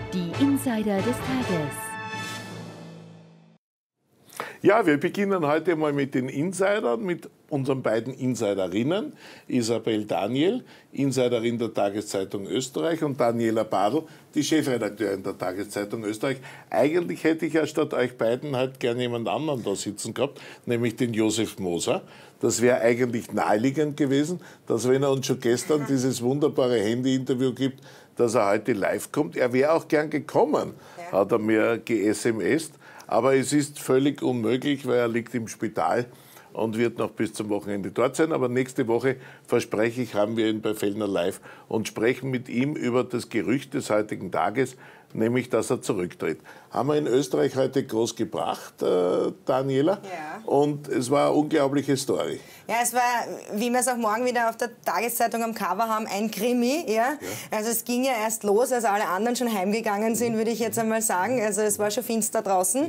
Die Insider des Tages. Ja, wir beginnen heute mal mit den Insidern, mit unseren beiden Insiderinnen. Isabel Daniel, Insiderin der Tageszeitung Österreich, und Daniela Badl, die Chefredakteurin der Tageszeitung Österreich. Eigentlich hätte ich ja statt euch beiden halt gerne jemand anderen da sitzen gehabt, nämlich den Josef Moser. Das wäre eigentlich naheliegend gewesen, dass, wenn er uns schon gestern dieses wunderbare Handy-Interview gibt, dass er heute live kommt. Er wäre auch gern gekommen, hat er mir ge-SMS't. Aber es ist völlig unmöglich, weil er liegt im Spital und wird noch bis zum Wochenende dort sein. Aber nächste Woche, verspreche ich, haben wir ihn bei Fellner live und sprechen mit ihm über das Gerücht des heutigen Tages, nämlich, dass er zurücktritt. Haben wir in Österreich heute groß gebracht, Daniela. Ja. Und es war eine unglaubliche Story. Ja, es war, wie wir es auch morgen wieder auf der Tageszeitung am Cover haben, ein Krimi. Ja? Also es ging ja erst los, als alle anderen schon heimgegangen sind, würde ich jetzt einmal sagen. Also es war schon finster draußen.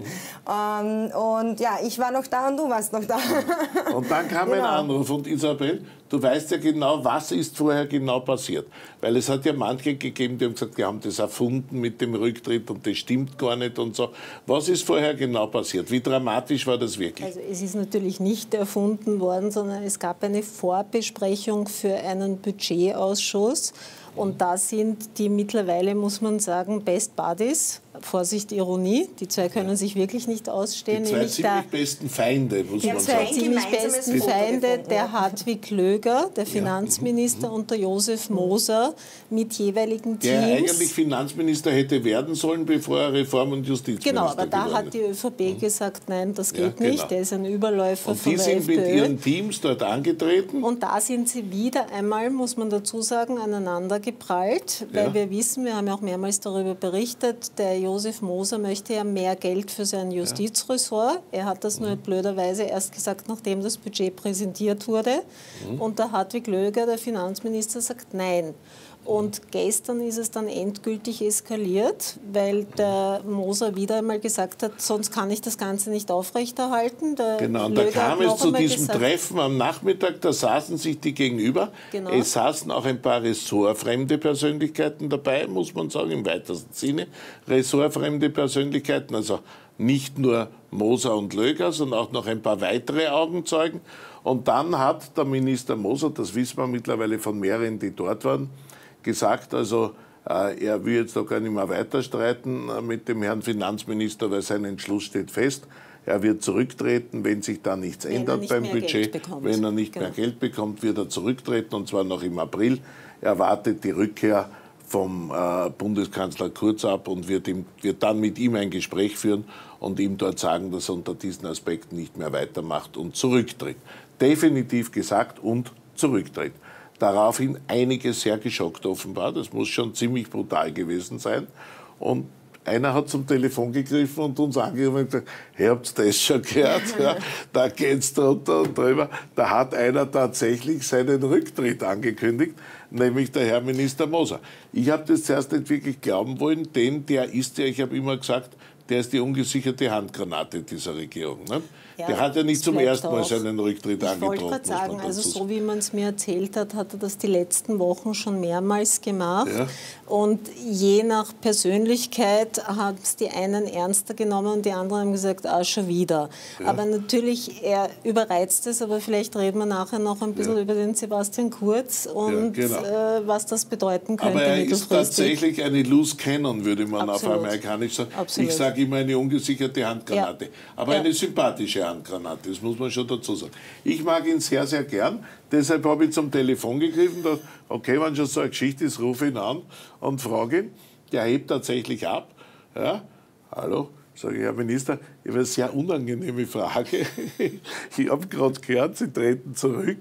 Und ja, ich war noch da und du warst noch da. Und dann kam ein Anruf. Und Isabel, du weißt ja genau, was ist vorher genau passiert. Weil es hat ja manche gegeben, die haben gesagt, die haben das erfunden mit dem Rücktritt und das stimmt gar nicht und so. Was ist vorher genau passiert? Wie dramatisch war das wirklich? Also es ist natürlich nicht erfunden worden, sondern es gab eine Vorbesprechung für einen Budgetausschuss. Und da sind die mittlerweile, muss man sagen, Best Buddies. Vorsicht, Ironie. Die zwei können sich wirklich nicht ausstehen. Die zwei ziemlich besten Feinde, muss man sagen. Die zwei ziemlich besten Feinde, der Hartwig Löger, der Finanzminister, und der Josef Moser mit jeweiligen Teams. Der eigentlich Finanzminister hätte werden sollen, bevor er Reform- und Justizminister geworden ist. Genau, aber da hat die ÖVP gesagt, nein, das geht nicht. Der ist ein Überläufer von der FPÖ. Und die sind mit ihren Teams dort angetreten? Und da sind sie wieder einmal, muss man dazu sagen, aneinander geprallt, weil wir wissen, wir haben ja auch mehrmals darüber berichtet, der Josef Moser möchte ja mehr Geld für sein Justizressort. Er hat das nur blöderweise erst gesagt, nachdem das Budget präsentiert wurde. Und der Hartwig Löger, der Finanzminister, sagt nein. Und gestern ist es dann endgültig eskaliert, weil der Moser wieder einmal gesagt hat, sonst kann ich das Ganze nicht aufrechterhalten. Genau, und da kam es zu diesem Treffen am Nachmittag, da saßen sich die gegenüber. Genau. Es saßen auch ein paar ressortfremde Persönlichkeiten dabei, muss man sagen, im weitesten Sinne. Ressortfremde Persönlichkeiten, also nicht nur Moser und Löger, sondern auch noch ein paar weitere Augenzeugen. Und dann hat der Minister Moser, das wissen wir mittlerweile von mehreren, die dort waren, gesagt, also er will jetzt doch gar nicht mehr weiter streiten mit dem Herrn Finanzminister, weil sein Entschluss steht fest. Er wird zurücktreten, wenn sich da nichts ändert beim Budget. Wenn er nicht mehr Geld bekommt, wird er zurücktreten, und zwar noch im April. Er wartet die Rückkehr vom Bundeskanzler Kurz ab und wird dann mit ihm ein Gespräch führen und ihm dort sagen, dass er unter diesen Aspekten nicht mehr weitermacht und zurücktritt. Definitiv gesagt und zurücktritt. Daraufhin einige sehr geschockt offenbar. Das muss schon ziemlich brutal gewesen sein. Und einer hat zum Telefon gegriffen und uns angerufen und gesagt, habt ihr das schon gehört? Ja, da geht's drunter und drüber. Da hat einer tatsächlich seinen Rücktritt angekündigt, nämlich der Herr Minister Moser. Ich habe das zuerst nicht wirklich glauben wollen, denn der ist ja, ich habe immer gesagt, der ist die ungesicherte Handgranate dieser Regierung. Ne? Ja, der hat ja nicht zum ersten Mal seinen Rücktritt angedroht. Ich wollte gerade sagen, also so wie man es mir erzählt hat, hat er das die letzten Wochen schon mehrmals gemacht. Ja. Und je nach Persönlichkeit haben es die einen ernster genommen und die anderen haben gesagt, schon wieder. Ja. Aber natürlich, er überreizt es, aber vielleicht reden wir nachher noch ein bisschen über den Sebastian Kurz und was das bedeuten könnte. Aber er ist tatsächlich eine Loose Cannon, würde man auf amerikanisch sagen. Absolut. Ich sage immer eine ungesicherte Handgranate. Aber eine sympathische Handgranate, das muss man schon dazu sagen. Ich mag ihn sehr, sehr gern. Deshalb habe ich zum Telefon gegriffen. Dachte, okay, wenn schon so eine Geschichte ist, rufe ihn an und frage ihn. Der hebt tatsächlich ab. Ja, hallo, sage ich, Herr Minister, ich habe eine sehr unangenehme Frage. Ich habe gerade gehört, Sie treten zurück.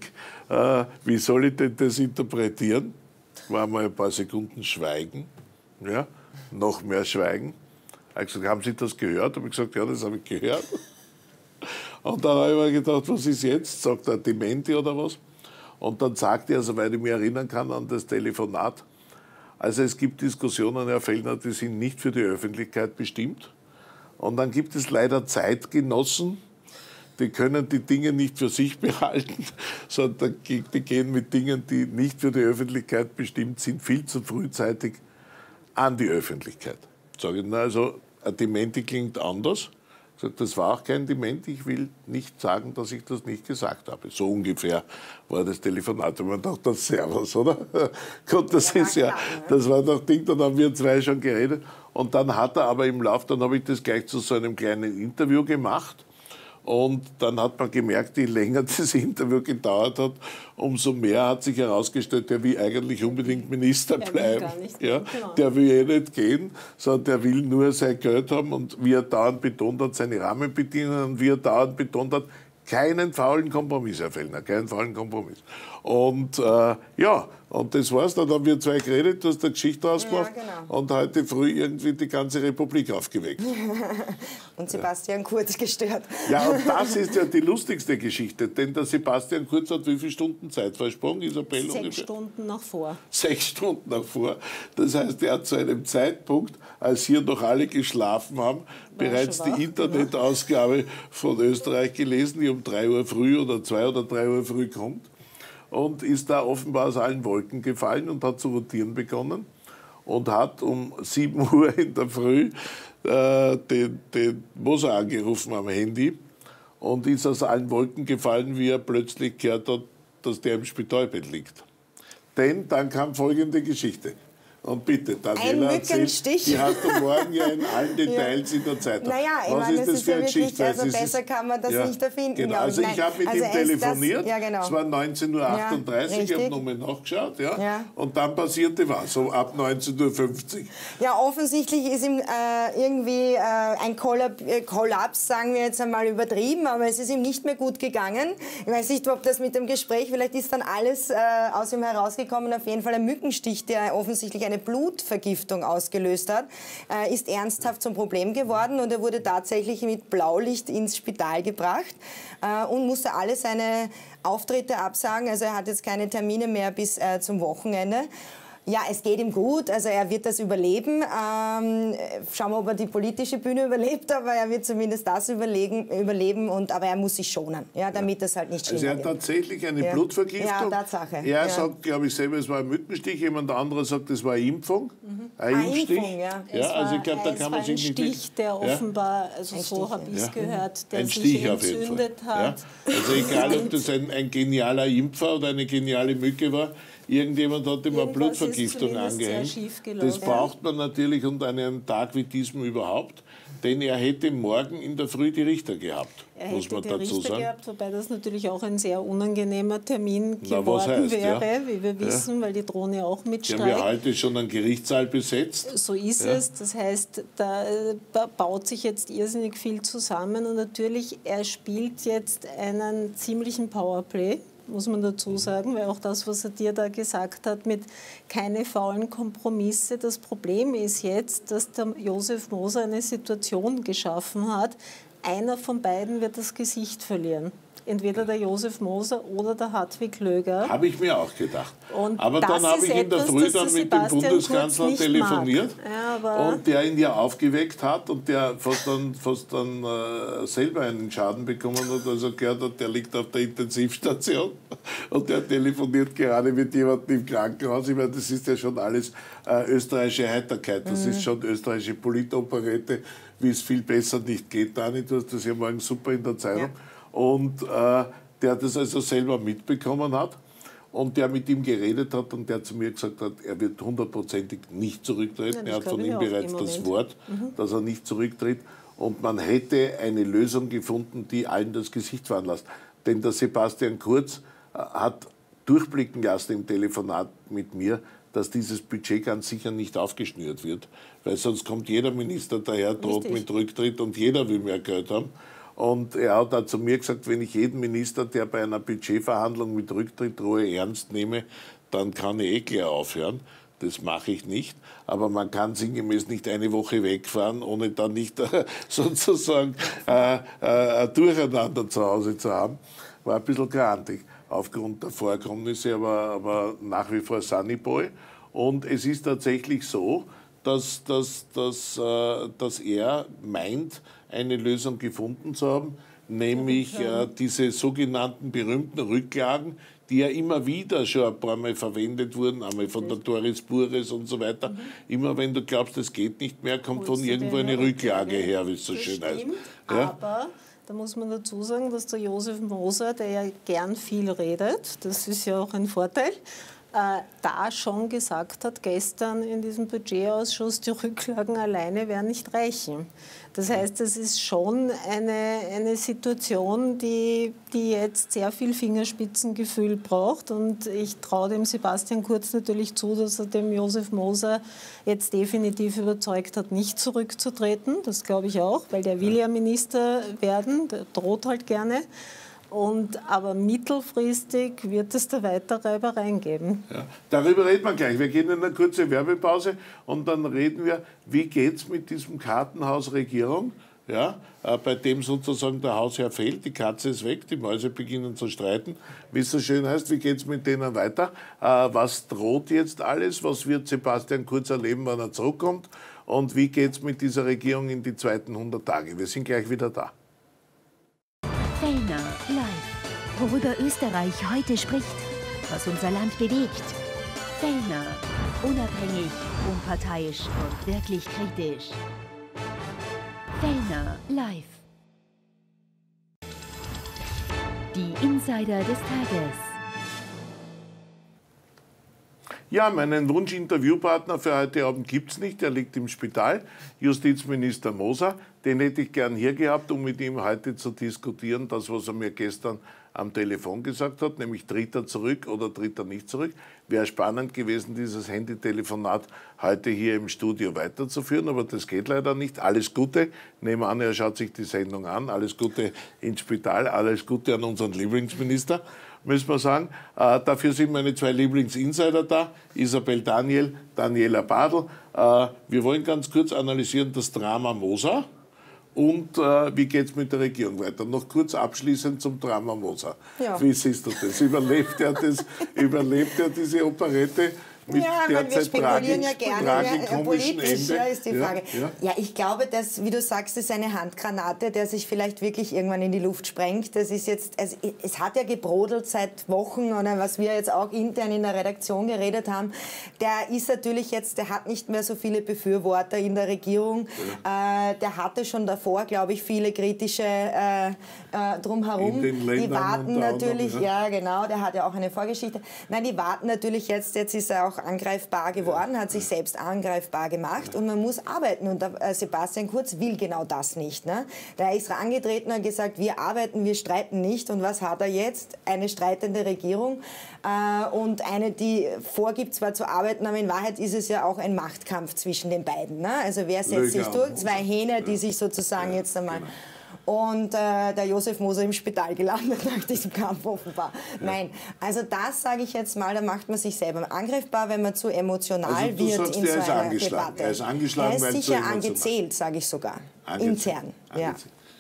Wie soll ich denn das interpretieren? War mal ein paar Sekunden Schweigen. Ja, noch mehr Schweigen. Er hat gesagt, haben Sie das gehört? Habe ich gesagt, ja, das habe ich gehört. Und dann habe ich mir gedacht, was ist jetzt? Sagt er Dementi oder was? Und dann sagte er, soweit ich mich erinnern kann, an das Telefonat, also es gibt Diskussionen, Herr Fellner, die sind nicht für die Öffentlichkeit bestimmt. Und dann gibt es leider Zeitgenossen, die können die Dinge nicht für sich behalten, sondern die gehen mit Dingen, die nicht für die Öffentlichkeit bestimmt sind, viel zu frühzeitig an die Öffentlichkeit. Sage ich, na, also ein Dementi klingt anders. Das war auch kein Dementi, ich will nicht sagen, dass ich das nicht gesagt habe. So ungefähr war das Telefonat. Und man dachte, das Servus, oder? Gott, das ist ja, das war doch Ding, dann haben wir zwei schon geredet. Und dann hat er aber im Lauf, dann habe ich das gleich zu so einem kleinen Interview gemacht. Und dann hat man gemerkt, je länger das Interview gedauert hat, umso mehr hat sich herausgestellt, der will eigentlich unbedingt Minister bleiben. Ja, genau. Der will eh nicht gehen, sondern der will nur sein Geld haben. Und wie er dauernd betont hat, seine Rahmenbedingungen, und wie er dauernd betont hat, keinen faulen Kompromiss, Herr Fellner, keinen faulen Kompromiss. Und ja, und das war's. Dann haben wir zwei geredet, du hast eine Geschichte ausgemacht, ja, genau. Und heute früh irgendwie die ganze Republik aufgeweckt. Und Sebastian Kurz gestört. Ja, und das ist ja die lustigste Geschichte, denn der Sebastian Kurz hat wie viele Stunden Zeitversprung, Isabel? 6 Stunden nach vor. 6 Stunden nach vor. Das heißt, er hat zu einem Zeitpunkt, als hier noch alle geschlafen haben, bereits die Internetausgabe von Österreich gelesen, die um 3 Uhr früh oder 2 oder 3 Uhr früh kommt. Und ist da offenbar aus allen Wolken gefallen und hat zu rotieren begonnen und hat um 7 Uhr in der Früh den Moser angerufen am Handy und ist aus allen Wolken gefallen, wie er plötzlich gehört hat, dass der im Spitalbett liegt. Denn dann kam folgende Geschichte. Und bitte, Daniela, Mückenstich. Die hast du morgen ja in allen Details in der Zeitung. Naja, ich was meine, ist das für eine Geschichte? Also besser kann man das nicht erfinden. Genau. Also ich habe mit ihm telefoniert, ja, genau. es war 19:38 Uhr, ich habe nochmal nachgeschaut, ja. Und dann passierte was, so ab 19:50 Uhr. Ja, offensichtlich ist ihm irgendwie ein Kollaps, sagen wir jetzt einmal übertrieben, aber es ist ihm nicht mehr gut gegangen. Ich weiß nicht, ob das mit dem Gespräch, vielleicht ist dann alles aus ihm herausgekommen, auf jeden Fall ein Mückenstich, der offensichtlich eine Blutvergiftung ausgelöst hat, ist ernsthaft zum Problem geworden und er wurde tatsächlich mit Blaulicht ins Spital gebracht und musste alle seine Auftritte absagen. Also er hat jetzt keine Termine mehr bis zum Wochenende. Ja, es geht ihm gut, also er wird das überleben. Schauen wir, ob er die politische Bühne überlebt, aber er wird zumindest das überleben. Aber er muss sich schonen, ja, damit das halt nicht schlimmer wird. Also er hat tatsächlich eine Blutvergiftung. Ja, Tatsache. Er sagt, glaube ich, selber, es war ein Mückenstich, jemand anderer sagt, es war eine Impfung. Ein Impfstich. Also ich glaube, da kann man sich nicht... Ein Stich, der offenbar, also so habe ich es gehört, der sich entzündet hat. Ja. Also egal, ob das ein genialer Impfer oder eine geniale Mücke war, irgendjemand hat ihm eine Blutvergiftung angehängt. Das braucht man natürlich unter einem Tag wie diesem überhaupt, denn er hätte morgen in der Früh die Richter gehabt, muss man dazu sagen. Gehabt, wobei das natürlich auch ein sehr unangenehmer Termin geworden wäre, wie wir wissen, weil die Drohne auch mitstreikt. Die haben ja heute schon einen Gerichtssaal besetzt. So ist es. Das heißt, da baut sich jetzt irrsinnig viel zusammen und natürlich, er spielt jetzt einen ziemlichen Powerplay, muss man dazu sagen, weil auch das, was er dir da gesagt hat, mit keine faulen Kompromisse. Das Problem ist jetzt, dass der Josef Moser eine Situation geschaffen hat. Einer von beiden wird das Gesicht verlieren. Entweder der Josef Moser oder der Hartwig Löger. Habe ich mir auch gedacht. Aber dann habe ich in der Früh dann mit dem Bundeskanzler telefoniert und der ihn ja aufgeweckt hat und der fast dann selber einen Schaden bekommen hat. Also gehört hat, der liegt auf der Intensivstation und der telefoniert gerade mit jemandem im Krankenhaus. Ich meine, das ist ja schon alles österreichische Heiterkeit. Das ist schon österreichische Politoperette, wie es viel besser nicht geht. Dani, du hast das ja morgen super in der Zeitung. Ja. Und der das also selber mitbekommen hat und der mit ihm geredet hat und der zu mir gesagt hat, er wird 100%ig nicht zurücktreten. Ja, er hat von ihm bereits das Wort, dass er nicht zurücktritt. Und man hätte eine Lösung gefunden, die allen das Gesicht fahren lässt. Denn der Sebastian Kurz hat durchblicken lassen im Telefonat mit mir, dass dieses Budget ganz sicher nicht aufgeschnürt wird. Weil sonst kommt jeder Minister daher, droht mit Rücktritt und jeder will mehr Geld haben. Und er hat auch zu mir gesagt, wenn ich jeden Minister, der bei einer Budgetverhandlung mit Rücktritt drohe, ernst nehme, dann kann ich eh gleich aufhören. Das mache ich nicht. Aber man kann sinngemäß nicht eine Woche wegfahren, ohne dann nicht sozusagen ein Durcheinander zu Hause zu haben. War ein bisschen grantig aufgrund der Vorkommnisse, aber nach wie vor Sunnyboy. Und es ist tatsächlich so, dass er meint, eine Lösung gefunden zu haben, nämlich diese sogenannten berühmten Rücklagen, die ja immer wieder schon ein paar Mal verwendet wurden, einmal von der Doris Bures und so weiter. Immer wenn du glaubst, es geht nicht mehr, kommt von irgendwo eine Rücklage her, wie es so schön heißt. Ja? Aber da muss man dazu sagen, dass der Josef Moser, der ja gern viel redet, das ist ja auch ein Vorteil, da schon gesagt hat, gestern in diesem Budgetausschuss, die Rücklagen alleine werden nicht reichen. Das heißt, es ist schon eine Situation, die jetzt sehr viel Fingerspitzengefühl braucht. Und ich traue dem Sebastian Kurz natürlich zu, dass er dem Josef Moser jetzt definitiv überzeugt hat, nicht zurückzutreten. Das glaube ich auch, weil der will ja Minister werden, der droht halt gerne. Aber mittelfristig wird es da weiter Reibereien geben. Ja, darüber reden wir gleich. Wir gehen in eine kurze Werbepause und dann reden wir, wie geht es mit diesem Kartenhaus Regierung, ja, bei dem sozusagen der Hausherr fehlt, die Katze ist weg, die Mäuse beginnen zu streiten. Wie es so schön heißt, wie geht es mit denen weiter? Was droht jetzt alles? Was wird Sebastian Kurz erleben, wenn er zurückkommt? Und wie geht es mit dieser Regierung in die zweiten 100 Tage? Wir sind gleich wieder da. Fellner live. Worüber Österreich heute spricht, was unser Land bewegt. Fellner. Unabhängig, unparteiisch und wirklich kritisch. Fellner live. Die Insider des Tages. Ja, meinen Wunsch-Interviewpartner für heute Abend gibt es nicht. Er liegt im Spital, Justizminister Moser. Den hätte ich gern hier gehabt, um mit ihm heute zu diskutieren, das, was er mir gestern am Telefon gesagt hat, nämlich tritt er zurück oder tritt er nicht zurück. Wäre spannend gewesen, dieses Handytelefonat heute hier im Studio weiterzuführen, aber das geht leider nicht. Alles Gute, nehmen an, er schaut sich die Sendung an. Alles Gute ins Spital, alles Gute an unseren Lieblingsminister, müssen wir sagen. Dafür sind meine zwei Lieblingsinsider da, Isabel Daniel, Daniela Badl. Wir wollen ganz kurz analysieren das Drama Moser. Und wie geht es mit der Regierung weiter? Noch kurz abschließend zum Drama Moser. Ja. Wie siehst du das? Überlebt er diese Operette? Mit wir spekulieren ja gerne, politisch ist die Frage. Ja, ich glaube, dass, wie du sagst, ist eine Handgranate, der sich vielleicht wirklich irgendwann in die Luft sprengt. Das ist jetzt, also, es hat ja gebrodelt seit Wochen, oder was wir jetzt auch intern in der Redaktion geredet haben. Der ist natürlich jetzt, der hat nicht mehr so viele Befürworter in der Regierung. Der hatte schon davor, glaube ich, viele kritische drumherum. Die warten natürlich, ja genau, der hat ja auch eine Vorgeschichte. Nein, die warten natürlich jetzt ist er auch angreifbar geworden, hat sich selbst angreifbar gemacht und man muss arbeiten. Und Sebastian Kurz will genau das nicht. Ne? Der ist angetreten und hat gesagt, wir arbeiten, wir streiten nicht. Und was hat er jetzt? Eine streitende Regierung und eine, die vorgibt, zwar zu arbeiten, aber in Wahrheit ist es ja auch ein Machtkampf zwischen den beiden. Ne? Also wer setzt sich durch? Zwei Hähne, die sich sozusagen jetzt einmal... Genau. Und der Josef Moser im Spital gelandet nach diesem Kampf offenbar. Ja. Nein, also das sage ich jetzt mal, da macht man sich selber angreifbar, wenn man zu emotional wird sagst, in so einer Debatte. Er ist angeschlagen, er ist sicher angezählt, sage ich sogar. Intern. Ja.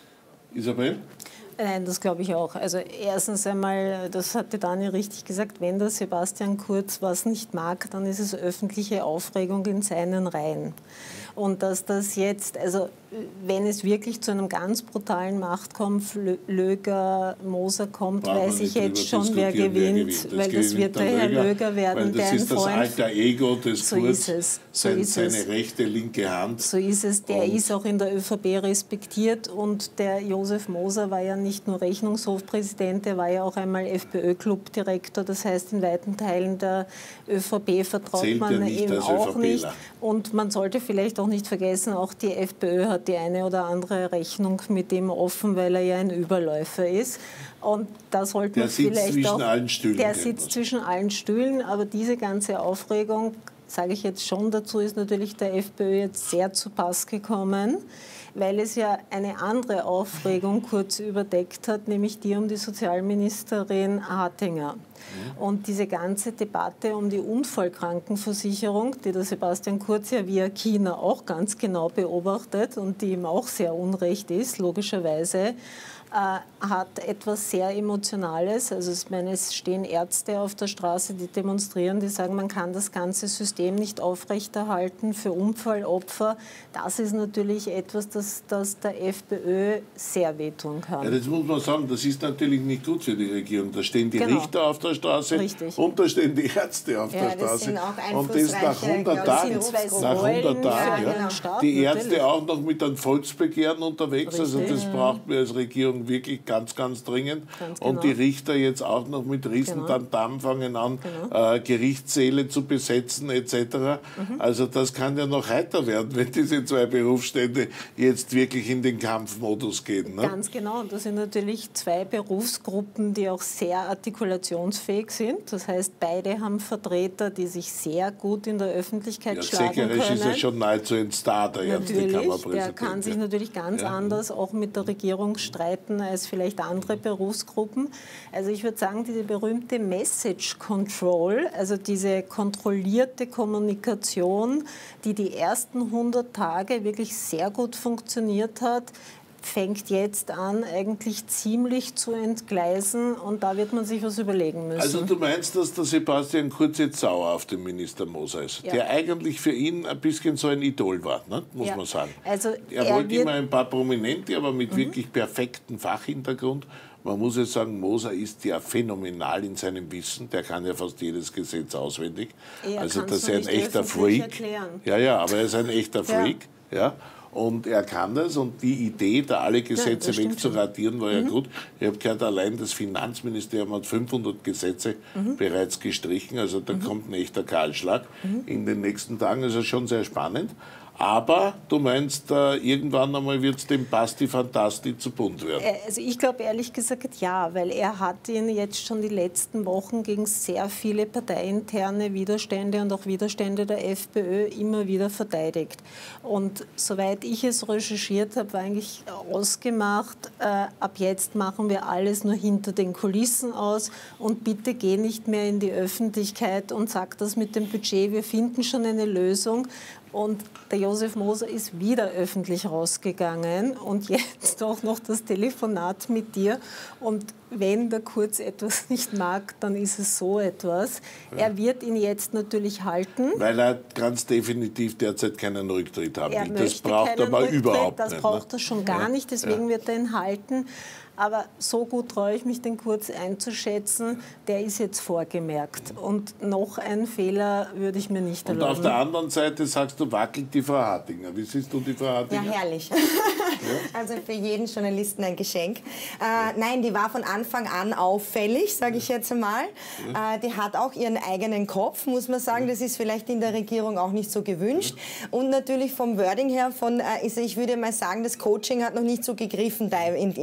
Isabel? Nein, das glaube ich auch. Also erstens einmal, das hatte Daniel richtig gesagt, wenn der Sebastian Kurz was nicht mag, dann ist es öffentliche Aufregung in seinen Reihen. Und dass das jetzt, also wenn es wirklich zu einem ganz brutalen Machtkampf Löger-Moser kommt, weiß ich jetzt schon, wer gewinnt, weil das wird der Herr Löger werden. Das ist das alter Ego des Kurz, seine rechte, linke Hand. So ist es. Der ist auch in der ÖVP respektiert und der Josef Moser war ja nicht nur Rechnungshofpräsident, der war ja auch einmal FPÖ-Clubdirektor. Das heißt, in weiten Teilen der ÖVP vertraut man ihm auch nicht. Und man sollte vielleicht auch nicht vergessen, auch die FPÖ hat die eine oder andere Rechnung mit ihm offen, weil er ja ein Überläufer ist. Und da sollte man vielleicht auch... Der sitzt zwischen allen Stühlen, aber diese ganze Aufregung, sage ich jetzt schon dazu, ist natürlich der FPÖ jetzt sehr zu Pass gekommen, weil es ja eine andere Aufregung kurz überdeckt hat, nämlich die um die Sozialministerin Hartinger. Und diese ganze Debatte um die Unfallkrankenversicherung, die der Sebastian Kurz ja via China auch ganz genau beobachtet und die ihm auch sehr unrecht ist, logischerweise, hat etwas sehr Emotionales. Also ich meine, es stehen Ärzte auf der Straße, die demonstrieren, die sagen, man kann das ganze System nicht aufrechterhalten für Unfallopfer. Das ist natürlich etwas, das der FPÖ sehr wehtun kann. Ja, das muss man sagen, das ist natürlich nicht gut für die Regierung. Da stehen die Richter auf der der Straße. Richtig. Und da stehen die Ärzte auf der das Straße. sind auch Und das nach 100 Tagen. Nach 100 Tagen. Ja. Die Ärzte auch noch mit einem Volksbegehren unterwegs. Richtig. Also das braucht wir als Regierung wirklich ganz, ganz dringend. Ganz Und die Richter jetzt auch noch mit Riesentamtam fangen an, Gerichtssäle zu besetzen etc. Also das kann ja noch heiter werden, wenn diese zwei Berufsstände jetzt wirklich in den Kampfmodus gehen. Ne? Ganz genau. Und das sind natürlich zwei Berufsgruppen, die auch sehr artikulationsfähig sind. Das heißt, beide haben Vertreter, die sich sehr gut in der Öffentlichkeit schlagen können. Zecherisch ist ja schon nahezu ein Star, der Ärztekammerpräsident. Der kann sich natürlich ganz anders auch mit der Regierung streiten als vielleicht andere Berufsgruppen. Also ich würde sagen, diese berühmte Message Control, also diese kontrollierte Kommunikation, die die ersten 100 Tage wirklich sehr gut funktioniert hat, fängt jetzt an, eigentlich ziemlich zu entgleisen, und da wird man sich was überlegen müssen. Also du meinst, dass der Sebastian Kurz jetzt sauer auf den Minister Moser ist, der eigentlich für ihn ein bisschen so ein Idol war, ne? Muss man sagen. Also er wollte immer ein paar Prominente, aber mit wirklich perfektem Fachhintergrund. Man muss jetzt sagen, Moser ist ja phänomenal in seinem Wissen. Der kann ja fast jedes Gesetz auswendig. Also das ist ein echter Freak. Ja, aber er ist ein echter Freak. Ja. Und er kann das, und die Idee, da alle Gesetze wegzuradieren, war ja gut. Ich habe gehört, allein das Finanzministerium hat 500 Gesetze bereits gestrichen. Also da kommt ein echter Kahlschlag in den nächsten Tagen. Also schon sehr spannend. Aber du meinst, irgendwann einmal wird es dem Basti Fantasti zu bunt werden? Also ich glaube ehrlich gesagt ja, weil er hat ihn jetzt schon die letzten Wochen gegen sehr viele parteiinterne Widerstände und auch Widerstände der FPÖ immer wieder verteidigt. Und soweit ich es recherchiert habe, war eigentlich ausgemacht, ab jetzt machen wir alles nur hinter den Kulissen aus, und bitte geh nicht mehr in die Öffentlichkeit und sag das mit dem Budget, wir finden schon eine Lösung. Und der Josef Moser ist wieder öffentlich rausgegangen, und jetzt auch noch das Telefonat mit dir. Und wenn der Kurz etwas nicht mag, dann ist es so etwas. Er wird ihn jetzt natürlich halten. Weil er ganz definitiv derzeit keinen Rücktritt haben will. Das braucht er aber überhaupt nicht. Das braucht er schon gar nicht, deswegen wird er ihn halten. Aber so gut traue ich mich, den Kurz einzuschätzen, der ist jetzt vorgemerkt. Und noch einen Fehler würde ich mir nicht erlauben. Und auf der anderen Seite sagst du, wackelt die Frau Hartinger. Wie siehst du die Frau Hartinger? Ja, herrlich. Also für jeden Journalisten ein Geschenk. Nein, die war von Anfang an auffällig, sage ich jetzt einmal. Die hat auch ihren eigenen Kopf, muss man sagen. Das ist vielleicht in der Regierung auch nicht so gewünscht. Und natürlich vom Wording her, ich würde mal sagen, das Coaching hat noch nicht so gegriffen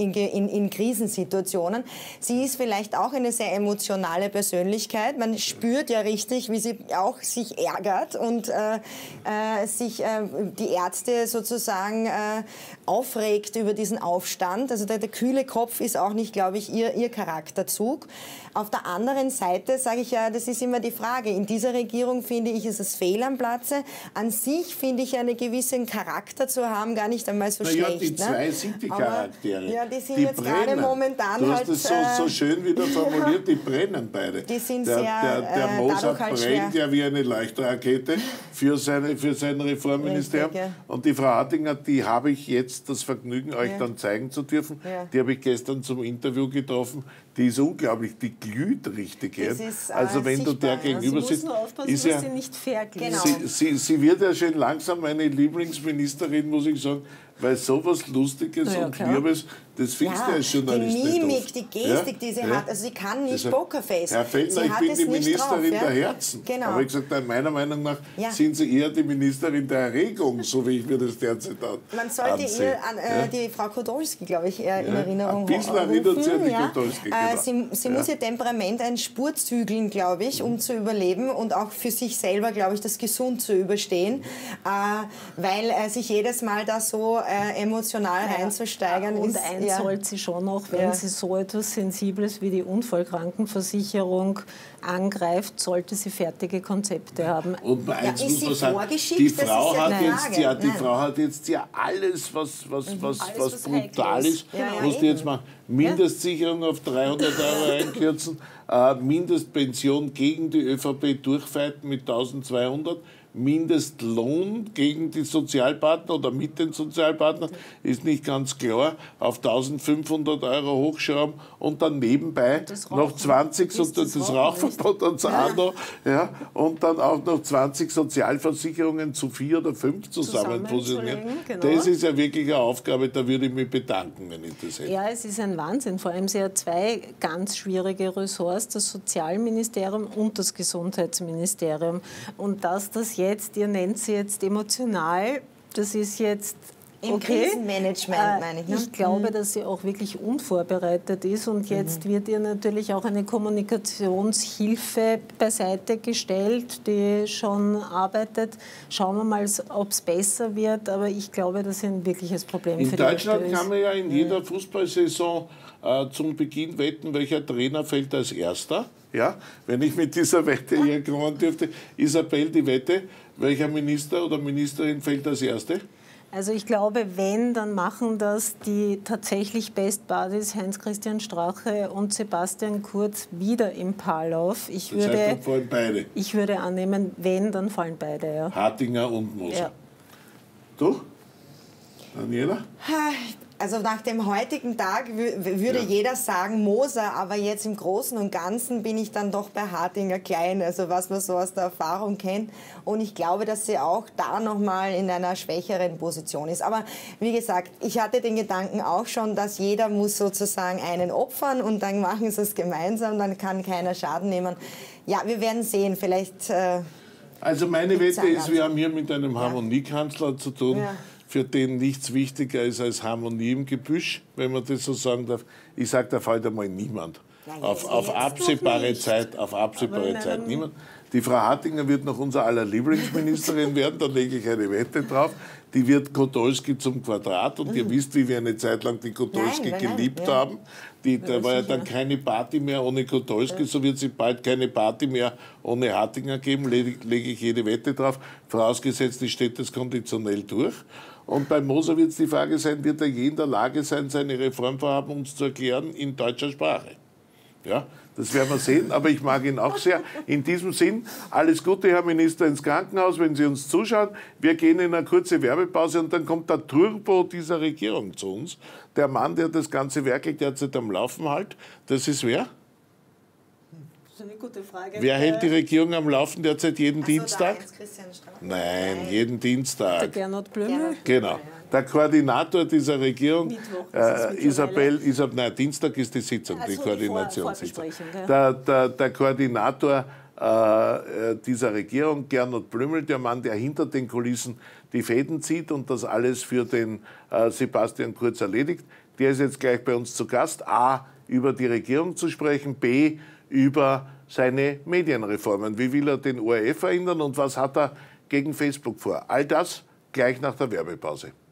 in Krisensituationen. Sie ist vielleicht auch eine sehr emotionale Persönlichkeit. Man spürt ja richtig, wie sie auch sich ärgert und sich die Ärzte sozusagen aufregt über diesen Aufstand. Also der kühle Kopf ist auch nicht, glaube ich, ihr Charakterzug. Auf der anderen Seite sage ich ja, das ist immer die Frage. In dieser Regierung finde ich, ist es fehl am Platze. An sich finde ich, einen gewissen Charakter zu haben, gar nicht einmal so schlecht. Die zwei sind die Charaktere. Ja, die sind jetzt gerade momentan du hast es so schön wieder formuliert, die brennen beide. Die sind der Moser brennt ja wie eine Leuchtrakete für sein Reformministerium. Richtig, ja. Und die Frau Hartinger, die habe ich jetzt das Vergnügen, euch dann zeigen zu dürfen. Ja. Die habe ich gestern zum Interview getroffen. Die ist unglaublich, die glüht richtig. Also wenn du der gegenüber sitzt, nur aufpassen, ist dass sie nicht verglüht. Genau. Sie wird ja schon langsam meine Lieblingsministerin, muss ich sagen, weil sowas Lustiges und Liebes, das findest du als Journalist nicht oft. Die Mimik, die Gestik, die sie hat, also sie kann nicht Pokerface. Herr Fellner, ich bin die Ministerin der Herzen. Genau. Aber ich gesagt, meiner Meinung nach sind Sie eher die Ministerin der Erregung, so wie ich mir das derzeit ansehen. Man sollte eher an die Frau Kodolski, glaube ich, eher in Erinnerung haben. Ein bisschen erinnert sie an die Kodolski. Sie muss ihr Temperament einen Spur zügeln, glaube ich, um zu überleben und auch für sich selber, glaube ich, das gesund zu überstehen, weil sich jedes Mal da so emotional reinzusteigern und ist. Und sollte sie schon noch, wenn sie so etwas Sensibles wie die Unfallkrankenversicherung angreift, sollte sie fertige Konzepte haben. Und eins muss man sagen, die Frau hat jetzt ja alles, was brutal ist, muss die jetzt machen. Mindestsicherung auf 300 € einkürzen, Mindestpension gegen die ÖVP durchfeiten mit 1200, Mindestlohn gegen die Sozialpartner oder mit den Sozialpartnern, ist nicht ganz klar, auf 1.500 € hochschrauben und dann nebenbei noch 20, das Rauchverbot und so auch noch, ja, und dann auch noch 20 Sozialversicherungen zu 4 oder 5 zusammen fusionieren. Genau. Das ist ja wirklich eine Aufgabe, da würde ich mich bedanken, wenn ich das hätte. Ja, es ist ein Wahnsinn. Vor allem, sie hat zwei ganz schwierige Ressorts, das Sozialministerium und das Gesundheitsministerium. Und dass das jetzt, ihr nennt sie jetzt emotional, das ist jetzt im Krisenmanagement, meine ich. Ne? Ich glaube, dass sie auch wirklich unvorbereitet ist und jetzt wird ihr natürlich auch eine Kommunikationshilfe beiseite gestellt, die schon arbeitet. Schauen wir mal, ob es besser wird, aber ich glaube, das ist ein wirkliches Problem für die In Deutschland FPÖ. kann man ja in jeder Fußballsaison zum Beginn wetten, welcher Trainer fällt als Erster. Ja, wenn ich mit dieser Wette hier kommen dürfte, Isabel, die Wette, welcher Minister oder Ministerin fällt als Erste? Also ich glaube, wenn, dann machen das die tatsächlich Best Buddies Heinz-Christian Strache und Sebastian Kurz wieder im Paarlauf. Ich würde annehmen, wenn, dann fallen beide. Ja. Hartinger und Moser. Ja. Du? Daniela? Also nach dem heutigen Tag würde jeder sagen Moser, aber jetzt im Großen und Ganzen bin ich dann doch bei Hartinger Klein, also was man so aus der Erfahrung kennt. Und ich glaube, dass sie auch da nochmal in einer schwächeren Position ist. Aber wie gesagt, ich hatte den Gedanken auch schon, dass jeder muss sozusagen einen opfern und dann machen sie es gemeinsam, dann kann keiner Schaden nehmen. Ja, wir werden sehen, vielleicht... Also meine Wette ist, wir haben hier mit einem Harmoniekanzler zu tun. Ja. Für den nichts wichtiger ist als Harmonie im Gebüsch, wenn man das so sagen darf. Ich sage, da fällt einmal niemand. Auf absehbare Zeit niemand. Die Frau Hartinger wird noch unser aller Lieblingsministerin werden, da lege ich eine Wette drauf. Die wird Podolski zum Quadrat und ihr wisst, wie wir eine Zeit lang die Podolski geliebt haben. Da war ja dann keine Party mehr ohne Podolski, so wird es bald keine Party mehr ohne Hartinger geben, lege ich jede Wette drauf, vorausgesetzt, die steht das konditionell durch. Und bei Moser wird es die Frage sein, wird er je in der Lage sein, seine Reformvorhaben uns zu erklären in deutscher Sprache? Ja, das werden wir sehen, aber ich mag ihn auch sehr. In diesem Sinn, alles Gute, Herr Minister, ins Krankenhaus, wenn Sie uns zuschauen. Wir gehen in eine kurze Werbepause und dann kommt der Turbo dieser Regierung zu uns. Der Mann, der das ganze Werk derzeit am Laufen hält, das ist wer? Das ist eine gute Frage. Wer hält die Regierung am Laufen derzeit jeden Dienstag? Nein, jeden Dienstag. Der Gernot Blümel? Genau. Der Koordinator dieser Regierung, Dienstag ist die Sitzung, die Koordinationssitzung. Der Koordinator dieser Regierung, Gernot Blümel, der Mann, der hinter den Kulissen die Fäden zieht und das alles für den Sebastian Kurz erledigt, der ist jetzt gleich bei uns zu Gast. A, über die Regierung zu sprechen, B, über seine Medienreformen. Wie will er den ORF verändern und was hat er gegen Facebook vor? All das gleich nach der Werbepause.